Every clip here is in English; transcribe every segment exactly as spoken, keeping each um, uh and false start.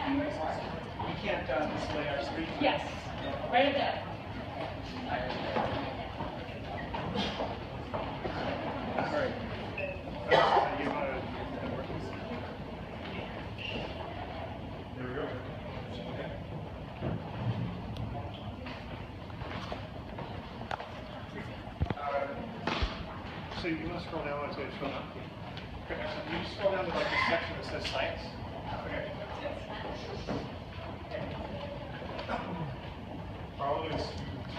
We can't uh, display our screen. Yes, right up there. All right. Uh, you want to work this? There we go. Okay. Uh, so you want to scroll down onto it? Scroll down. Okay. So you scroll down to like the section that says science. Okay. Probably scoot to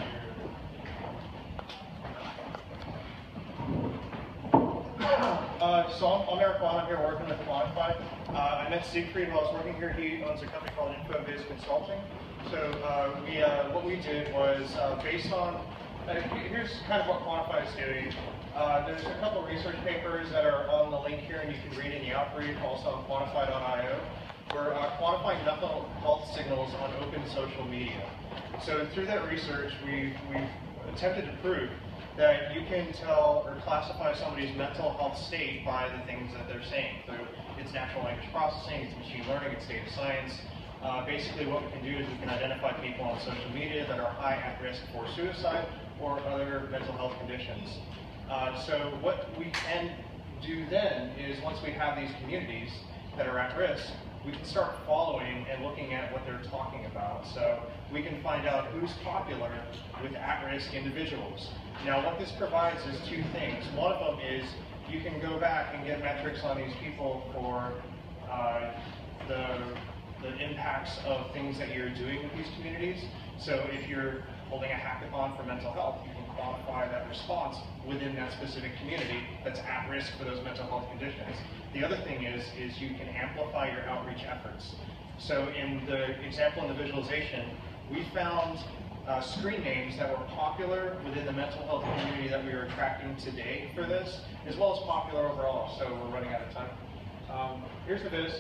Uh, so I'm, I'm Eric Vaughn. I'm here working with Quantify. Uh, I met Siegfried while I was working here. He owns a company called InfoViz Consulting. So uh, we, uh, what we did was uh, based on, uh, here's kind of what Quantify is doing. Uh, there's a couple of research papers that are on the link here, and you can read in the outreach, also on quantify dot i o. We're uh, quantifying mental health signals on open social media. So through that research, we've, we've attempted to prove that you can tell or classify somebody's mental health state by the things that they're saying. So it's natural language processing, it's machine learning, it's data science. Uh, basically what we can do is we can identify people on social media that are high at risk for suicide or other mental health conditions. Uh, so what we can do then is once we have these communities that are at risk, we can start following and looking at what they're talking about. So we can find out who's popular with at-risk individuals. Now what this provides is two things. One of them is you can go back and get metrics on these people for uh, the, the impacts of things that you're doing with these communities. So if you're holding a hackathon for mental health, you can quantify that response within that specific community that's at risk for those mental health conditions. The other thing is, is you can amplify your outreach efforts. So in the example in the visualization, we found uh, screen names that were popular within the mental health community that we were tracking today for this, as well as popular overall. So we're running out of time. Um, here's the viz.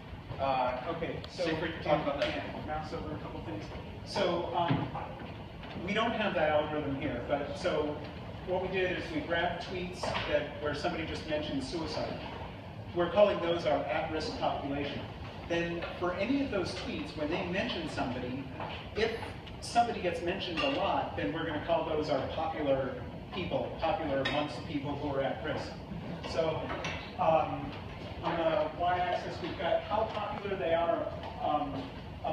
Uh, okay, so Siegfried, talk about that. Mouse over a couple things. So um, we don't have that algorithm here, but so what we did is we grabbed tweets that where somebody just mentioned suicide. We're calling those our at-risk population. Then for any of those tweets, when they mention somebody, if somebody gets mentioned a lot, then we're going to call those our popular people, popular amongst people who are at risk. So um, on the y-axis, we've got how popular they are um, um,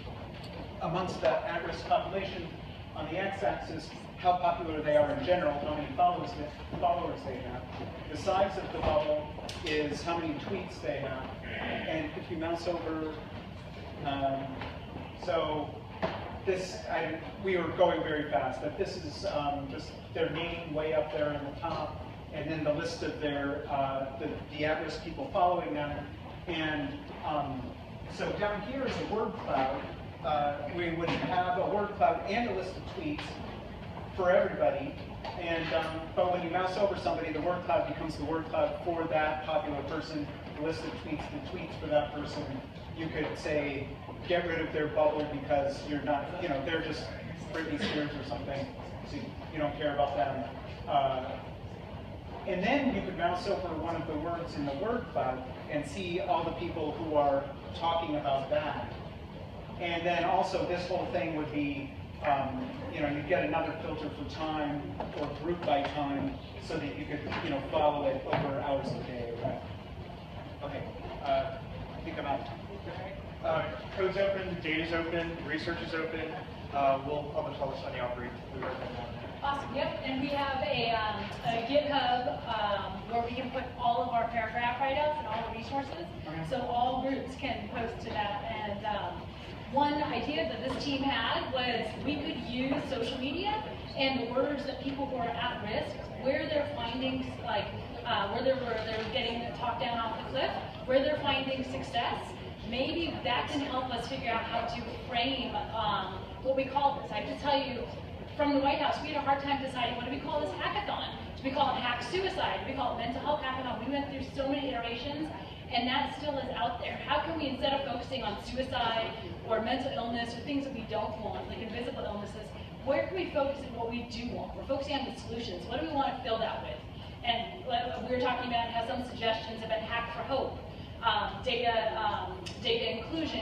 amongst the at-risk population. On the x-axis, how popular they are in general, how many followers they, followers they have. The size of the bubble is how many tweets they have. And if you mouse over, um, so this, I, we were going very fast, but this is um, just their name way up there in the top, and then the list of their, uh, the, the at-risk people following them. And um, so down here is a word cloud. Uh, we would have a word cloud and a list of tweets for everybody. And um, but when you mouse over somebody, the word cloud becomes the word cloud for that popular person. The list of tweets, the tweets for that person. You could say, get rid of their bubble because you're not, you know, they're just Britney Spears or something, so you don't care about them. Uh, and then you could mouse over one of the words in the word cloud and see all the people who are talking about that. And then also this whole thing would be, um, you know, you'd get another filter for time or group by time so that you could, you know, follow it over hours a day. Right? Okay, uh, I think I'm out. Uh, code's open, data's open, research is open. Uh, we'll publish all this on the outreach. Awesome, yep, and we have a, um, a GitHub um, where we can put all of our paragraph write-ups and all the resources, okay. So all groups can post to that. And um, one idea that this team had was we could use social media and the words that people who are at risk, where they're finding, like, uh, where they're, where they're getting talked down off the cliff, where they're finding success. Maybe that can help us figure out how to frame um, what we call this. I have to tell you, from the White House, we had a hard time deciding what do we call this hackathon. Do we call it Hack Suicide? Do we call it Mental Health Hackathon? We went through so many iterations, and that still is out there. How can we, instead of focusing on suicide or mental illness or things that we don't want, like invisible illnesses, where can we focus on what we do want? We're focusing on the solutions. What do we want to fill that with? And we were talking about, have some suggestions about Hack for Hope, um, data, um, data inclusion,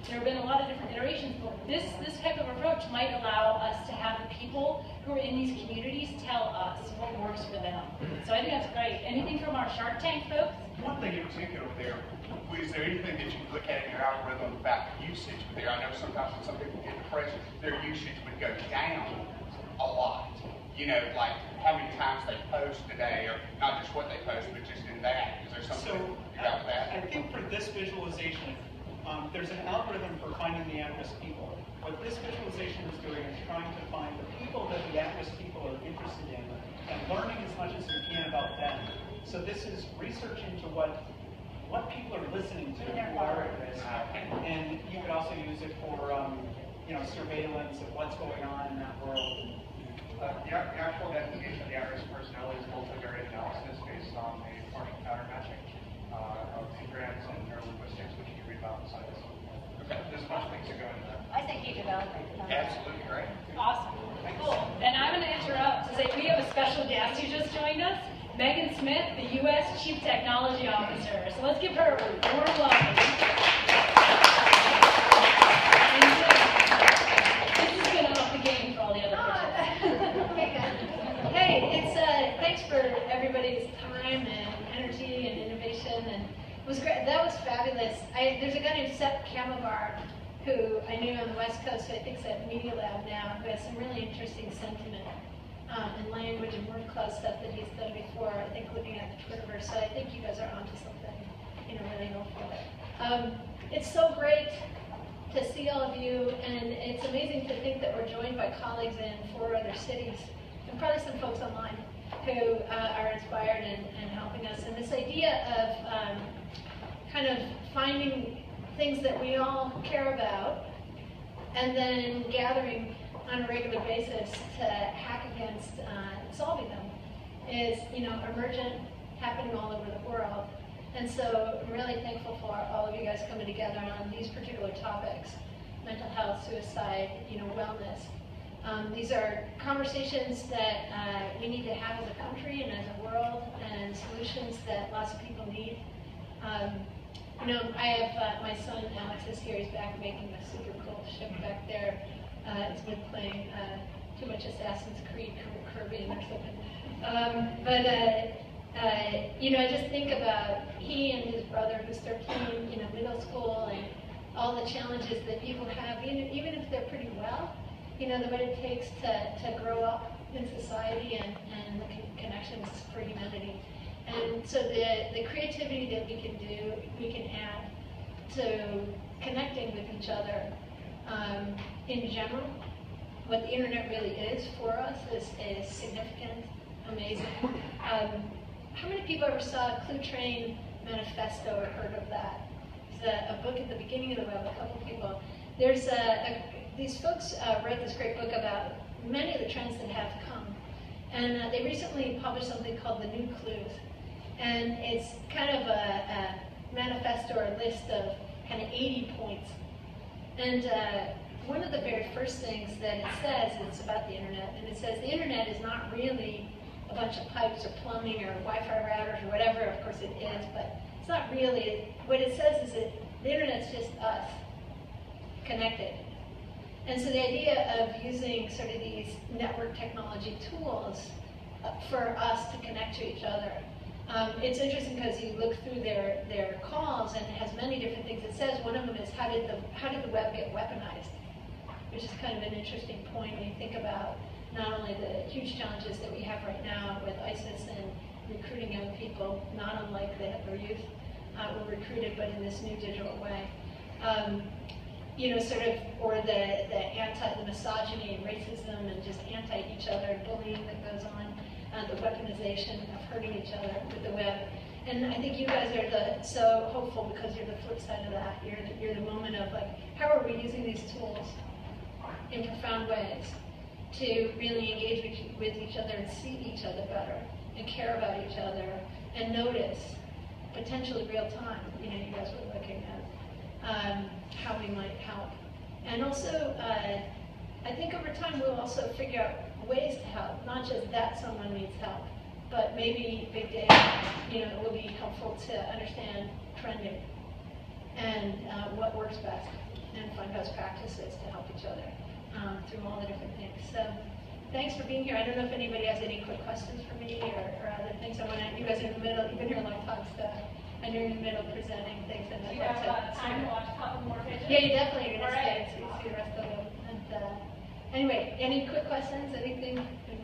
there have been a lot of different iterations, but this, this type of approach might allow us to have the people who are in these communities tell us what works for them. So I think that's great. Anything from our Shark Tank folks? One thing in particular there, is there anything that you can look at in your algorithm about usage there? I know sometimes when some people get depressed, their usage would go down a lot. You know, like how many times they post a day, or not just what they post, but just in that. Is there something So, about that? I think for this visualization, um, there's an algorithm for finding the at-risk people. What this visualization is doing is trying to find the people that the at-risk people are interested in and learning as much as we can about them. So this is research into what what people are listening to who are at risk. And you could also use it for um, you know, surveillance of what's going on in that world. Uh, the, the actual definition of the at-risk personnel is multivariate analysis based on a partial pattern matching uh, of engrams and neurolinguistics, which you can read about inside this. Okay. There's a bunch of things that go into that. I think you developed it. Absolutely, right? Awesome. Cool. And I'm going to interrupt to say we have a special guest who just joined us, Megan Smith, the U S Chief Technology Officer. So let's give her a warm welcome. This is going to up the game for all the other people. Hey, it's uh, thanks for everybody's time and energy and innovation, and it was great. That was fabulous. I, there's a guy named Seth Kamavard who I knew on the West Coast, who I think's at Media Lab now, who has some really interesting sentiment um, and language and word cloud stuff that he's done before. I think looking at the Twitterverse, so I think you guys are onto something, you know, really helpful. Um, it's so great to see all of you, and it's amazing to think that we're joined by colleagues in four other cities, and probably some folks online who uh, are inspired and, and helping us. And this idea of um, kind of finding things that we all care about and then gathering on a regular basis to hack against uh, solving them is, you know, emergent, happening all over the world. And so I'm really thankful for all of you guys coming together on these particular topics: mental health, suicide, you know, wellness. Um, these are conversations that uh, we need to have as a country and as a world, and solutions that lots of people need. Um, you know, I have uh, my son Alex is here. He's back making a super cool ship back there. Uh, he's been playing uh, too much Assassin's Creed Caribbean or something. Um, but uh, uh, you know, I just think about he and his brother, who's thirteen, you know, middle school, and all the challenges that people have, even, even if they're pretty well. You know, what it takes to, to grow up in society and, and the con connections for humanity. And so the, the creativity that we can do, we can add to connecting with each other um, in general. What the internet really is for us is, is significant, amazing. Um, how many people ever saw Clue Train Manifesto or heard of that? It's a, a book at the beginning of the web, a couple people. There's a, a These folks uh, wrote this great book about many of the trends that have come. And uh, they recently published something called The New Clues. And it's kind of a, a manifesto or a list of kind of eighty points. And uh, one of the very first things that it says, it's about the internet, and it says the internet is not really a bunch of pipes or plumbing or Wi-Fi routers or whatever. Of course it is, but it's not really. What it says is that the internet's just us, connected. And so the idea of using sort of these network technology tools uh, for us to connect to each other. Um, it's interesting because you look through their, their calls and it has many different things. It says one of them is how did the how did the web get weaponized? Which is kind of an interesting point when you think about not only the huge challenges that we have right now with ISIS and recruiting young people, not unlike the Hitler Youth uh, were recruited, but in this new digital way. Um, You know, sort of, or the, the anti, the misogyny and racism and just anti each other and bullying that goes on, uh, the weaponization of hurting each other with the web. And I think you guys are the, so hopeful because you're the flip side of that. You're the, you're the moment of like, how are we using these tools in profound ways to really engage with, with each other and see each other better and care about each other and notice, potentially real time, you know, you guys were looking at. Um, how we might help. And also, uh, I think over time we'll also figure out ways to help, not just that someone needs help, but maybe big data, you know, will be helpful to understand trending and uh, what works best. and find best practices to help each other um, through all the different things. So thanks for being here. I don't know if anybody has any quick questions for me or, or other things. I want to, you guys are in the middle, you've been here a long time, so I know you're in the middle presenting things. And Do you have uh, time to watch a couple more videos? Yeah, you definitely are going to All right. stay and see, see the rest of them. And, uh, anyway, any quick questions? Anything?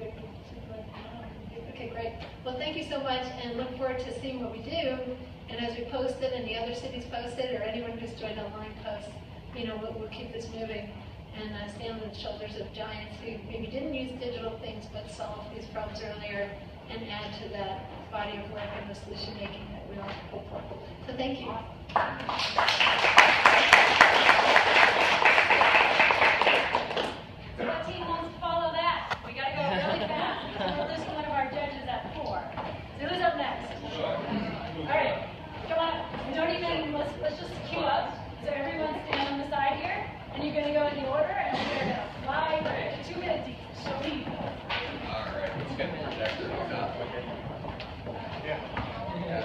Okay, great. Well, thank you so much, and look forward to seeing what we do. And as we post it, and the other cities post it, or anyone who's joined online posts, you know, we'll, we'll keep this moving and uh, stand on the shoulders of giants who maybe didn't use digital things but solved these problems earlier, and add to that body of work and the solution making that we all hope for. So thank you. So what team wants to follow that? We got to go really fast. We're losing one of our judges at four. So who's up next? All right, come on. We don't even, let's, let's just queue up. So everyone stand on the side here, and you're going to go in the order, and we're going to fly for two minutes each. So leave. All right, let's get the projector up. Yeah. Yeah.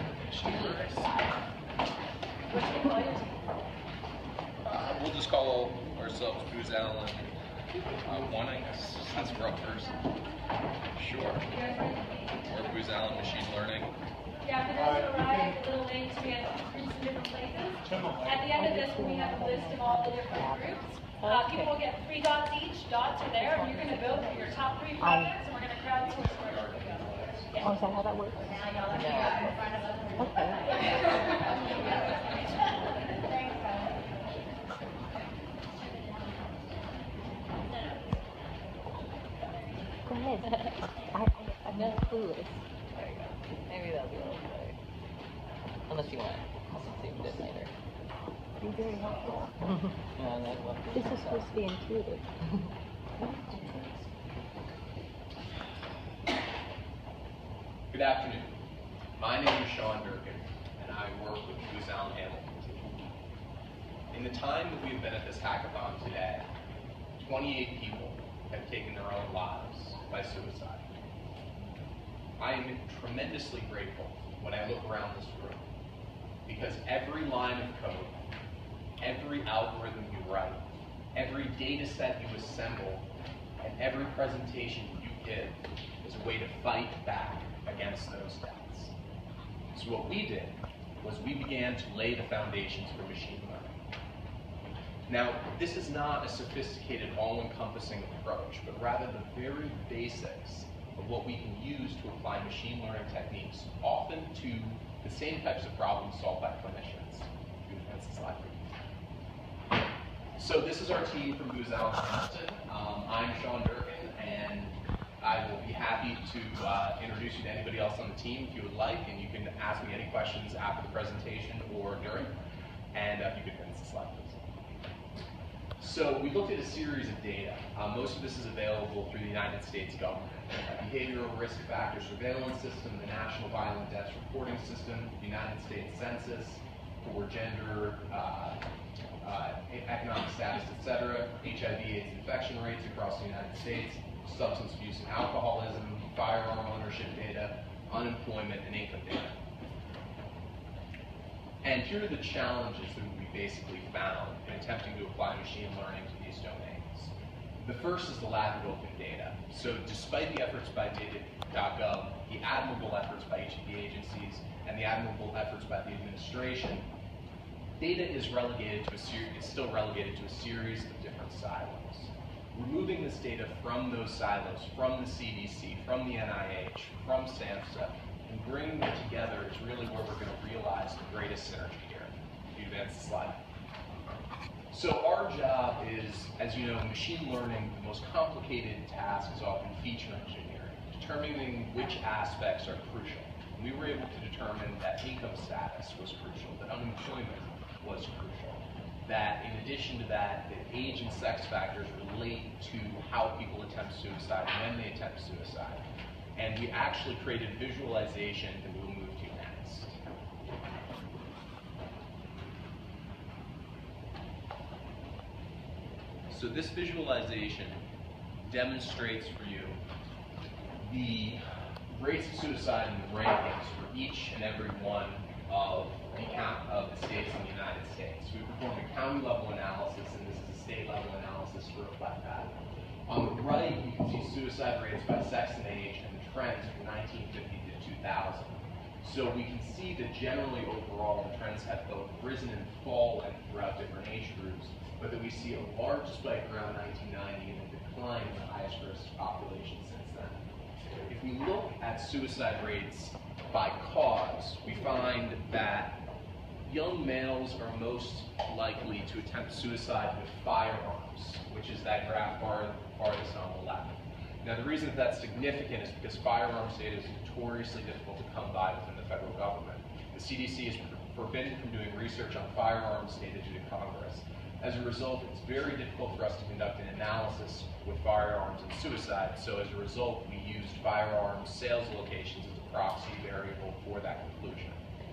What's the call your team? Uh, we'll just call ourselves Booz Allen uh, one, I guess, since we're up first. Sure. You guys ready? Or Booz Allen Machine Learning. Yeah, for those who arrived a little late, we had groups in different places. At the end of this, we have a list of all the different groups. Uh, people will get three dots each. Dots are there, and you're going to vote for your top three projects, and we're going to crowdsource where you go. Oh, is that how that works? Now y'all are here in front of us. Okay. Thanks, guys. Go ahead. I, I, I'm not clueless. There you go. Maybe that'll be a little better. Unless you want to save it later. You're very helpful. No, that's what This is supposed to be intuitive. Good afternoon. My name is Sean Durkin, and I work with Booz Allen Hamilton. In the time that we've been at this hackathon today, twenty-eight people have taken their own lives by suicide. I am tremendously grateful when I look around this room, because every line of code, every algorithm you write, every data set you assemble, and every presentation you give is a way to fight back against those deaths. So what we did was we began to lay the foundations for machine learning. Now, this is not a sophisticated, all-encompassing approach, but rather the very basics of what we can use to apply machine learning techniques, often to the same types of problems solved by clinicians. That's the slide. So this is our team from Booz Allen Hamilton. Um, I'm Sean Durkin, and I will be happy to uh, introduce you to anybody else on the team if you would like, and you can ask me any questions after the presentation or during. And uh, if you could advance the slide, please. So we looked at a series of data. Uh, most of this is available through the United States government. A behavioral risk factor surveillance system, the National Violent Deaths Reporting System, the United States Census for gender, uh, uh, economic status, et cetera, H I V AIDS infection rates across the United States, substance abuse and alcoholism, firearm ownership data, unemployment, and income data. And here are the challenges that we basically found in attempting to apply machine learning to these domains. The first is the lack of open data. So despite the efforts by data dot gov, the admirable efforts by each of the agencies, and the admirable efforts by the administration, data is relegated to a series, is still relegated to a series of different silos. Removing this data from those silos, from the C D C, from the N I H, from SAMHSA, and bringing them together is really where we're going to realize the greatest synergy here. If you advance the slide. So our job is, as you know, machine learning, the most complicated task is often feature engineering, determining which aspects are crucial. And we were able to determine that income status was crucial, that unemployment was crucial, that in addition to that, that age and sex factors relate to how people attempt suicide, when they attempt suicide. And we actually created visualization that we'll move to next. So this visualization demonstrates for you the rates of suicide and the rankings for each and every one of the count of the states in the United States. We performed a county-level analysis, and this is a state-level analysis to reflect that. On the right, you can see suicide rates by sex and age and the trends from nineteen fifty to two thousand. So we can see that generally overall the trends have both risen and fallen throughout different age groups, but that we see a large spike around nineteen ninety and a decline in the highest risk population since then. If we look at suicide rates by cause, we find that young males are most likely to attempt suicide with firearms, which is that graph far, farthest on the left. Now, the reason that that's significant is because firearms data is notoriously difficult to come by within the federal government. The C D C is forbidden from doing research on firearms data due to Congress. As a result, it's very difficult for us to conduct an analysis with firearms and suicide, so as a result, we used firearms sales locations as a proxy variable for that conclusion.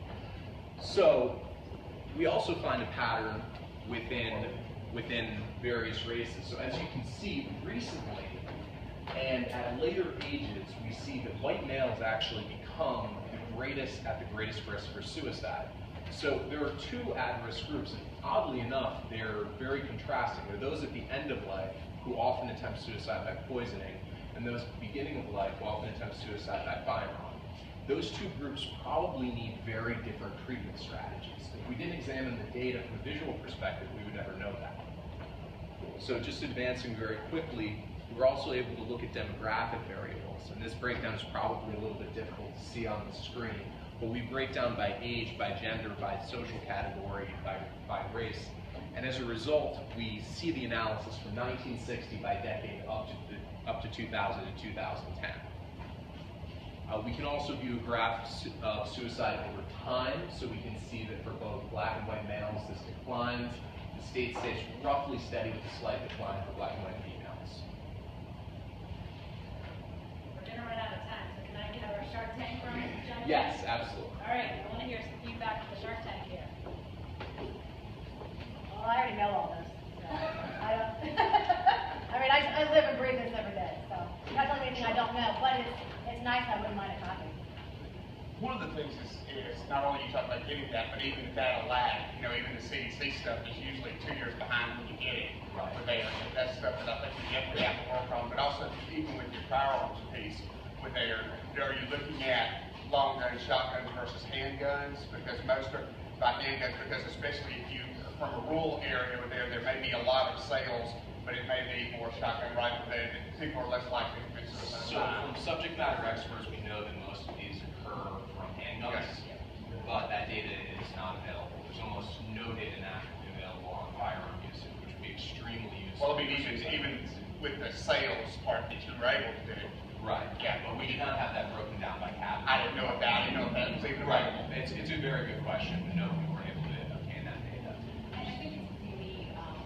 So, we also find a pattern within, within various races. So as you can see, recently, and at later ages, we see that white males actually become the greatest, at the greatest risk for suicide. So there are two at-risk groups, and oddly enough, they're very contrasting. There are those at the end of life who often attempt suicide by poisoning, and those at the beginning of life who often attempt suicide by firearm. Those two groups probably need very different treatment strategies. If we didn't examine the data from a visual perspective, we would never know that. So just advancing very quickly, we're also able to look at demographic variables, and this breakdown is probably a little bit difficult to see on the screen, but we break down by age, by gender, by social category, by, by race, and as a result, we see the analysis from nineteen sixty by decade up to, the, up to two thousand to two thousand ten. Uh, we can also view a graph of suicide over time, so we can see that for both black and white males, this declines. The state stays roughly steady with a slight decline for black and white females. We're gonna run out of time, so can I get our Shark Tank from Jonathan? Yes, absolutely. All right, I want to hear some feedback from the Shark Tank here. Well, I already know all this. So I don't. I mean, I, I live and breathe this every day, so I'm not telling you anything I don't know, but it's it's nice. I wouldn't mind a copy. One of the things is, is not only you talk about getting that, but even that lag. You know, even the C D C stuff is usually two years behind when you get it. Right. But there, that's stuff that I think we definitely have to work on. But also, even with your firearms piece, with there, are you looking at long gun shotguns versus handguns? Because most are by handguns. Because especially if you from a rural area where there, there may be a lot of sales, but it may be more shotgun rifle there. People are less likely to commit suicide. So from subject matter experts, we know that most of these occur from handguns, Yes. but that data is not available. There's almost no data nationally available on firearm usage, which would be extremely useful. Well, I mean, even, even with the sales part that you were able to do. Right, yeah, but we did not have that broken down by category. I didn't know about, I didn't know if that was even Right, available. it's, it's a very good question, but no, we weren't able to obtain that data. And I think it's really um,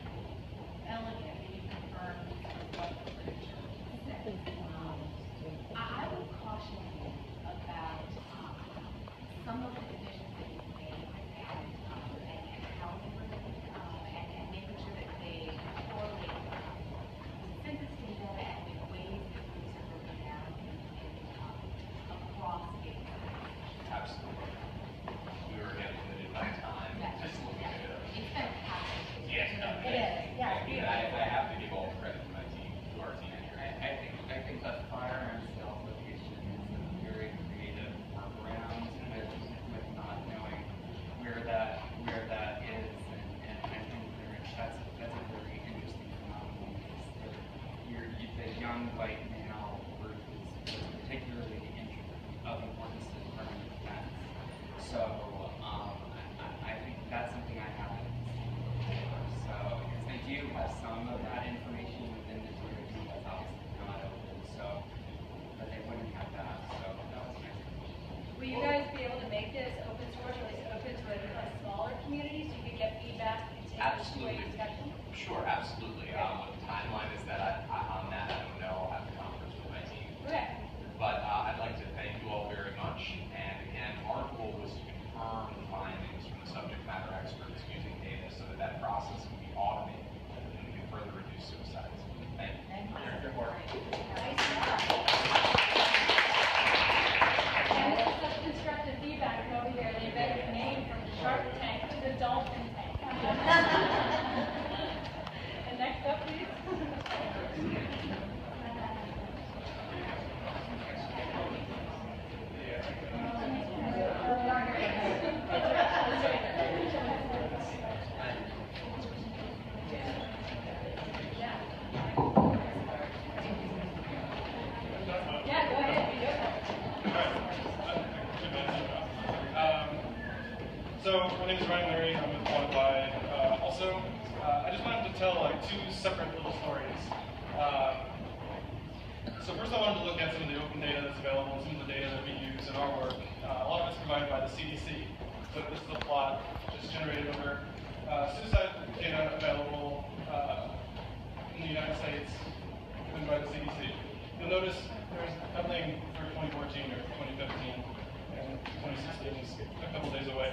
elegant when you confirm what the literature says. Um, I I would caution you about um, some of the decisions that you've made and, um, and, and how you were um, and, and making sure that they correlate um, the census data and the ways that groups are broken down in, in, um, across states. Absolutely. We were again limited by time, just looking at it. It's fantastic. Yes, no, It is, yeah. I, I, I have to give all the credit to my team, to our team here. I, I think I think that firearm sales location is a very creative workaround with with not knowing where that where that is, and, and I think there, that's that's a very interesting phenomenon because the, your, you, the young white male group is particularly interested of importance to the Department of Defense. So um, I, I think that's something I haven't seen before. So because they do have some of that information within the T R T that's obviously not open, so but they wouldn't have that. So that was nice. Will you guys be able to make this open source, or at least open to a, a smaller community, so you could get feedback and take this to a Absolutely. discussion? Sure, absolutely. Um, what the timeline is that I, I, on that, I don't know. I'll have a conference with my team. Okay. But uh, I'd like to thank you all very much. And again, our goal was to confirm the findings from the subject matter experts using data so that that process can be automated and we can further reduce suicides. Thank you. Thank you. Good work. Nice job. And this is such constructive feedback from over here. They better name to tell like two separate little stories. Uh, so first I wanted to look at some of the open data that's available, some of the data that we use in our work. Uh, a lot of it's provided by the C D C. So this is a plot just generated over uh, suicide data available uh, in the United States, given by the C D C. You'll notice there's nothing for twenty fourteen or twenty fifteen, and twenty sixteen is a couple days away.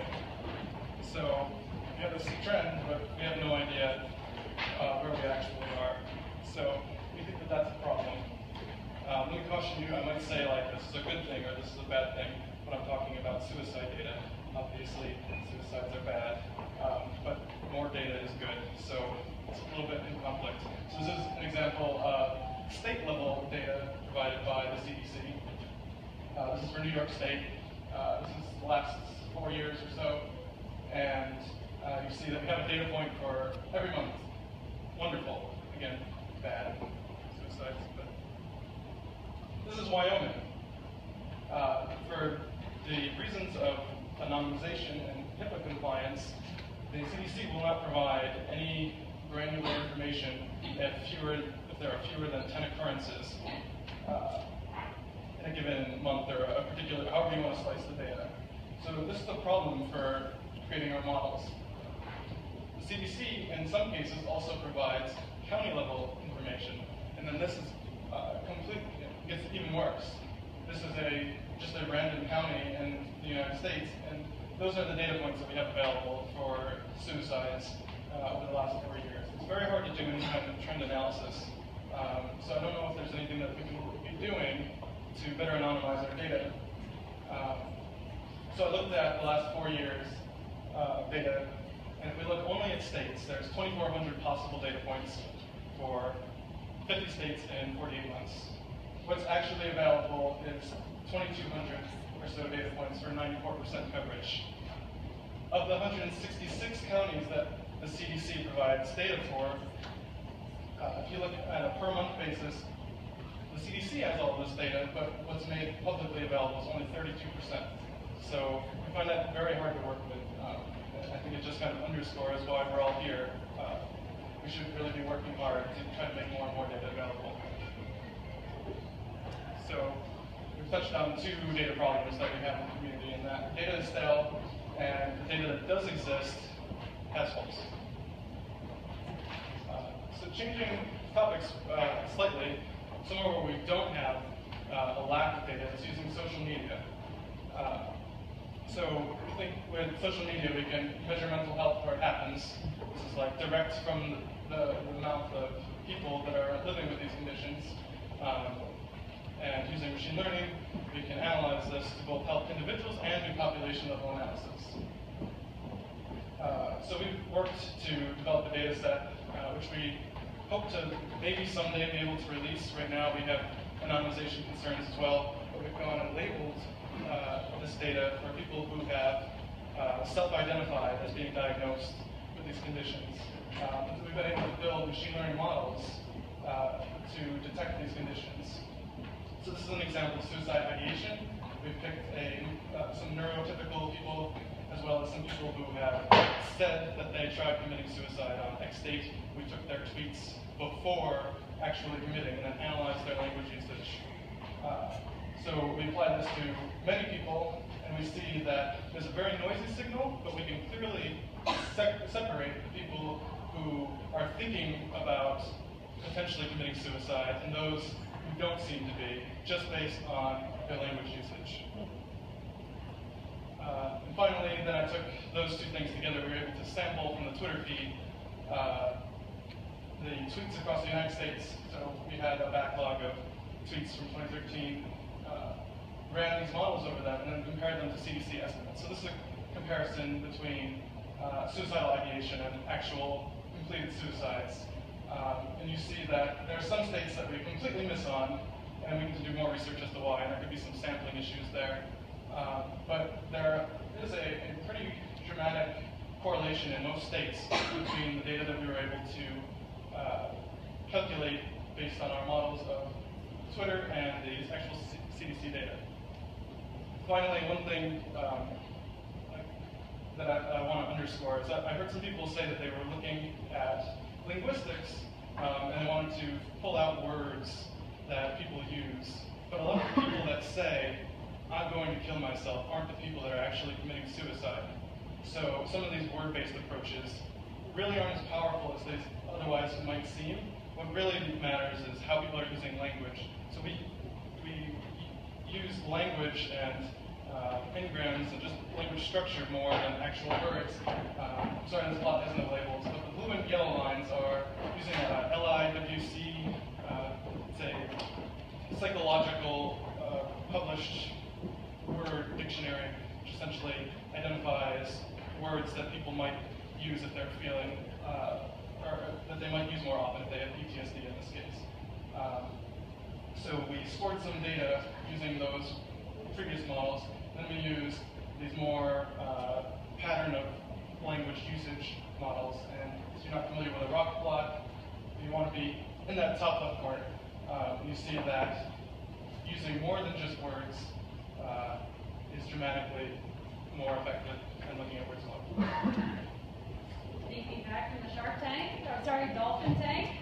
So we have this trend, but we have no idea uh, where we actually are. So we think that that's a problem. Um, let me caution you, I might say like this is a good thing or this is a bad thing when I'm talking about suicide data. Obviously, suicides are bad, um, but more data is good. So it's a little bit in conflict. So this is an example of state level data provided by the C D C. Uh, this is for New York State. Uh, this is the last four years or so. And uh, you see that we have a data point for every month. Wonderful. Again, bad suicides. But this is Wyoming. Uh, for the reasons of anonymization and HIPAA compliance, the C D C will not provide any granular information if fewer, if there are fewer than ten occurrences uh, in a given month or a particular, however you want to slice the data. So this is the problem for creating our models. The C D C, in some cases, also provides county-level information, and then this is uh, complete, it gets even worse. This is a just a random county in the United States, and those are the data points that we have available for suicides uh, over the last four years. It's very hard to do any kind of trend analysis, um, so I don't know if there's anything that we can be doing to better anonymize our data. Um, so I looked at the last four years uh, data, and if we look only at states, there's twenty-four hundred possible data points for fifty states in forty-eight months. What's actually available is twenty-two hundred or so data points for ninety-four percent coverage. Of the one hundred sixty-six counties that the C D C provides data for, uh, if you look at a per month basis, the C D C has all of this data, but what's made publicly available is only thirty-two percent. So we find that very hard to work with. Um, I think it just kind of underscores why we're all here. Uh, we should really be working hard to try to make more and more data available. So we've touched on two data problems that we have in the community, and that data is stale, and the data that does exist has holes. Uh, so changing topics uh, slightly, somewhere where we don't have uh, a lack of data is using social media. Uh, so we think with social media we can measure mental health where it happens. This is like direct from the, the mouth of people that are living with these conditions. Um, and using machine learning, we can analyze this to both help individuals and do population level analysis. Uh, so we've worked to develop a data set, uh, which we hope to maybe someday be able to release. Right now we have anonymization concerns as well, but we've gone and labeled uh, this data for people who have uh, self-identified as being diagnosed with these conditions. Um, so we've been able to build machine learning models uh, to detect these conditions. So this is an example of suicide ideation. We've picked a, uh, some neurotypical people as well as some people who have said that they tried committing suicide on X date. We took their tweets before actually committing and then analyzed their language usage. Uh, so we apply this to many people, and we see that there's a very noisy signal, but we can clearly se separate the people who are thinking about potentially committing suicide and those who don't seem to be, just based on their language usage. Uh, and finally, then I took those two things together. We were able to sample from the Twitter feed uh, the tweets across the United States. So we had a backlog of tweets from twenty thirteen, uh, ran these models over them, and then compared them to C D C estimates. So this is a comparison between uh, suicidal ideation and actual completed suicides. Um, and you see that there are some states that we completely miss on, and we need to do more research as to why, and there could be some sampling issues there. Um, but there is a, a pretty dramatic correlation in most states between the data that we were able to uh, calculate based on our models of Twitter and the actual C D C data. Finally, one thing um, that I, I want to underscore is that I heard some people say that they were looking at linguistics, um, and they wanted to pull out words that people use. But a lot of the people that say, I'm going to kill myself, aren't the people that are actually committing suicide. So some of these word-based approaches really aren't as powerful as they otherwise might seem. What really matters is how people are using language. So we, we use language and uh, engrams and just language structure more than actual words. Um, sorry, there's a lot, there's no labels, but the blue and yellow lines are using uh, L I W C, uh, it's a psychological uh, published word dictionary, which essentially identifies words that people might use if they're feeling, uh, or that they might use more often if they have P T S D in this case. Um, so we scored some data using those previous models, then we use these more uh, pattern of language usage models. And if you're not familiar with a rock plot, you want to be in that top left corner. Uh, you see that using more than just words uh, is dramatically more effective than looking at words alone. Sneak feedback from the shark tank, or sorry, dolphin tank.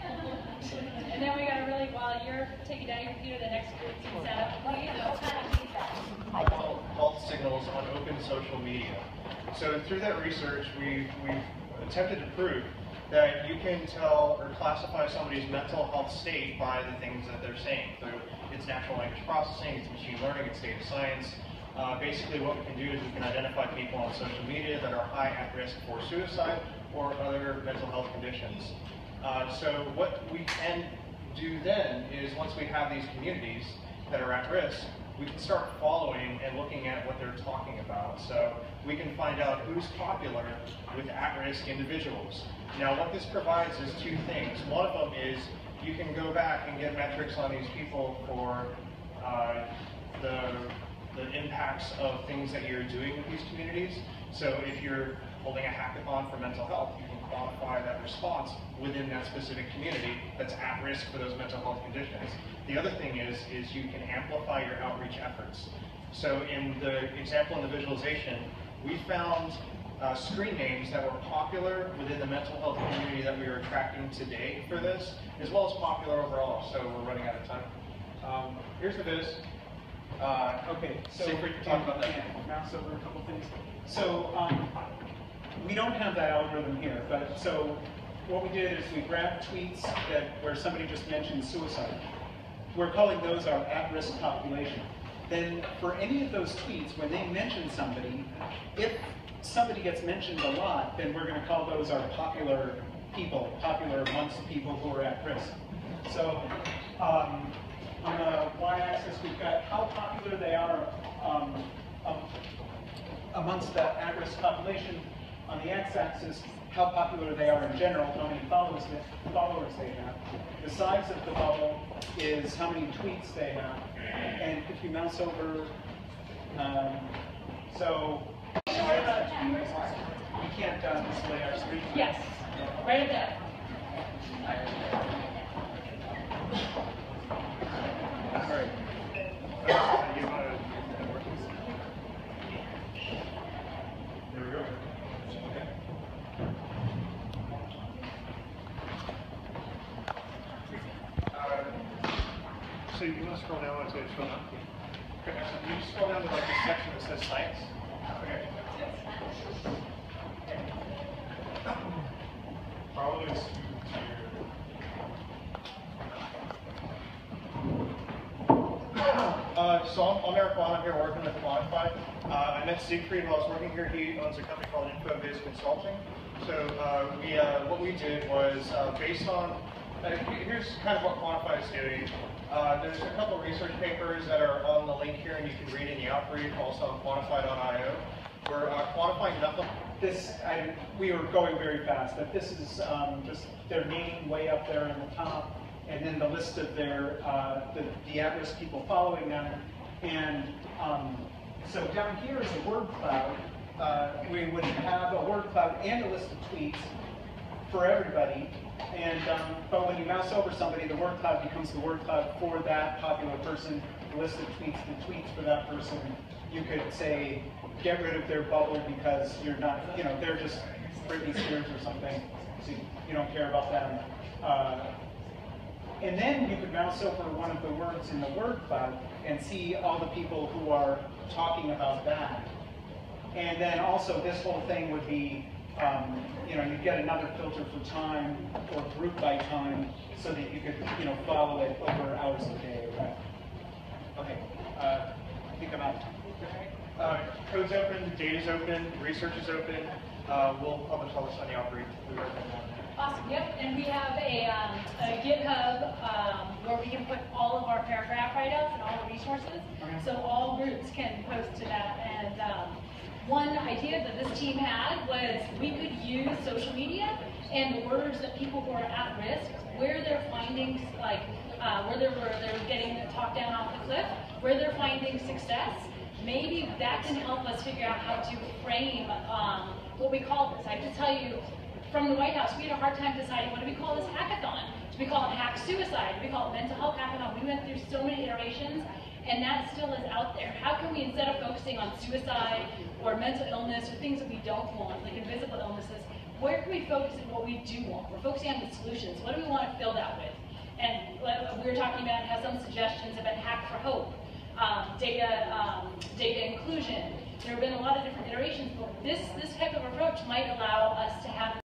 And then we got a really, while you're taking down your computer, the next group can set up. What do you know? What kind of feedback? Health signals on open social media. So through that research, we've, we've attempted to prove that you can tell or classify somebody's mental health state by the things that they're saying. So it's natural language processing, it's machine learning, it's data science. Uh, basically what we can do is we can identify people on social media that are high at risk for suicide or other mental health conditions. Uh, so what we can do then is once we have these communities that are at risk, we can start following and looking at what they're talking about. So we can find out who's popular with at-risk individuals. Now what this provides is two things. One of them is you can go back and get metrics on these people for uh, the, the impacts of things that you're doing with these communities. So if you're holding a hackathon for mental health, you can quantify that response within that specific community that's at risk for those mental health conditions. The other thing is, is you can amplify your outreach efforts. So in the example in the visualization, we found uh, screen names that were popular within the mental health community that we were tracking today for this, as well as popular overall. So we're running out of time. Um, here's the viz. Uh, okay, so Siegfried, talk about that. Mouse over a couple things. So um, we don't have that algorithm here, but so what we did is we grabbed tweets that where somebody just mentioned suicide. We're calling those our at-risk population. Then for any of those tweets, when they mention somebody, if somebody gets mentioned a lot, then we're going to call those our popular people, popular amongst people who are at risk. So um, on the y-axis, we've got how popular they are um, um, amongst the at-risk population. On the x-axis, how popular they are in general, how many followers they, followers they have. The size of the bubble is how many tweets they have. And if you mouse over, um, so we can't uh, display our screen. Yes, right there. All right. There we go. So you want to scroll down onto it? Okay, so you scroll down to like the section that says science. Okay. Probably scoot to Uh, so I'm, I'm Eric Wong. I'm here working with Quantify. Uh, I met Siegfried while I was working here. He owns a company called InfoViz Consulting. So uh, we, uh, what we did was uh, based on, uh, here's kind of what Quantify is doing. Uh, there's a couple of research papers that are on the link here, and you can read in the outbrief, also on quantify dot i o. We're uh, quantifying nothing. This, I, we were going very fast, but this is um, just their name way up there on the top, and then the list of their uh, the, the at-risk people following them. And um, so down here is a word cloud. Uh, we would have a word cloud and a list of tweets for everybody. And um, but when you mouse over somebody, the word cloud becomes the word cloud for that popular person. The list of tweets, the tweets for that person. You could say, get rid of their bubble because you're not, you know, they're just Britney Spears or something, so you don't care about them. Uh, and then you could mouse over one of the words in the word cloud and see all the people who are talking about that. And then also this whole thing would be, um, you know, you'd get another filter for time or group by time so that you could, you know, follow it over hours of the day. Right? Okay, uh, I think I'm out of time. Uh, code's open, data's open, research is open. Uh, we'll publish all this on the Outbreak. We recommend that. Awesome, yep, and we have a, um, a GitHub um, where we can put all of our paragraph write-ups and all the resources, so all groups can post to that. And um, one idea that this team had was we could use social media and the words that people who are at risk, where they're finding, like, uh, where they're, where they're getting talked down off the cliff, where they're finding success. Maybe that can help us figure out how to frame um, what we call this. I have to tell you, from the White House, we had a hard time deciding what do we call this hackathon. Do we call it hack suicide? Do we call it mental health hackathon? We went through so many iterations, and that still is out there. How can we, instead of focusing on suicide or mental illness or things that we don't want, like invisible illnesses, where can we focus on what we do want? We're focusing on the solutions. What do we want to fill that with? And we were talking about, have some suggestions about Hack for Hope, um, data, um, data inclusion. There have been a lot of different iterations, but this, this type of approach might allow us to have